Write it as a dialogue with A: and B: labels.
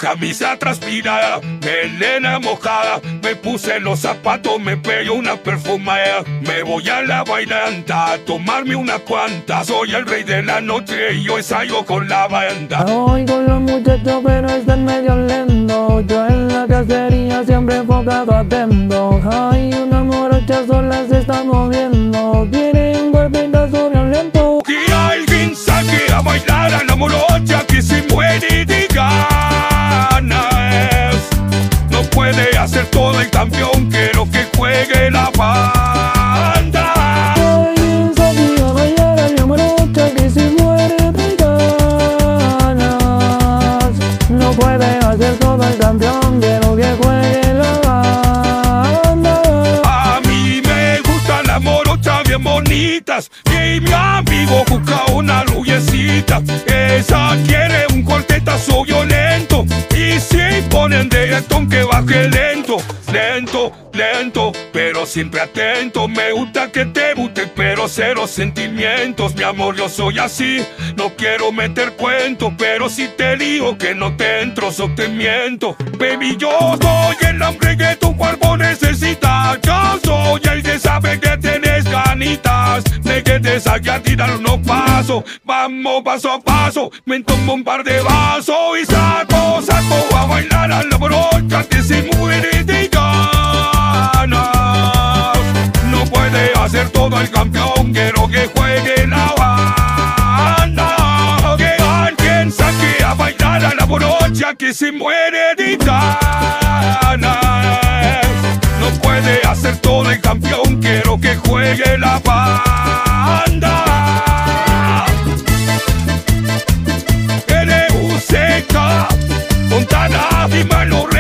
A: camisa transpirada, melena mojada, me puse los zapatos, me pegué una perfumada. Me voy a la bailanta a tomarme una cuanta. Soy el rey de la noche y yo ensayo con la banda.
B: Hoy con los muchachos pero están medio lentos. Yo en la cacería siempre enfocado atento. Hay una morocha sola se está moviendo. Tiene un golpetazo violento.
A: Que alguien saque a bailar a la morocha que se muere de ganas. No puede hacer todo el campeón, quiero que juegue la banda.
B: Alguien saque a bailar a la morocha que se muere de ganas. No puede hacer todo el campeón, quiero que juegue la banda.
A: A mí me gustan las morochas bien bonitas y mi amigo busca una rubiecita. Esa quiere un cortetazo violento y si ponen de esto que baje lento, lento, lento, pero siempre atento. Me gusta que te guste, pero cero sentimientos. Mi amor, yo soy así, no quiero meter cuentos, pero si te digo que no te entro, so te miento. Baby, yo soy el hombre que tu cuerpo necesita. Yo soy el que sabe que tienes ganitas de que te saque a tirar unos pasos. Vamos paso a paso, me tomo un par de vasos y saco a bailar a la morocha que se muere de ganas. No puede hacer todo el campeón, quiero que juegue la banda. Que alguien saque a bailar a la morocha que se muere de ganas. No puede hacer todo el campeón, quiero que juegue la banda. LUCK, Fontana y Mano